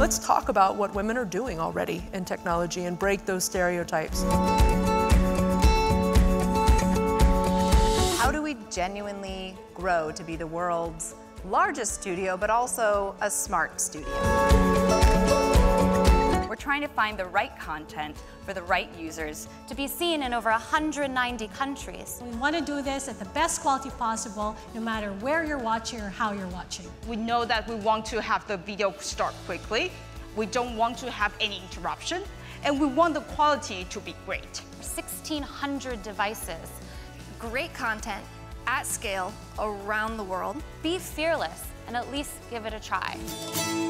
let's talk about what women are doing already in technology and break those stereotypes. How do we genuinely grow to be the world's largest studio, but also a smart studio? We're trying to find the right content for the right users to be seen in over 190 countries. We want to do this at the best quality possible, no matter where you're watching or how you're watching. We know that we want to have the video start quickly. We don't want to have any interruption, and we want the quality to be great. 1,600 devices. Great content at scale around the world. Be fearless and at least give it a try.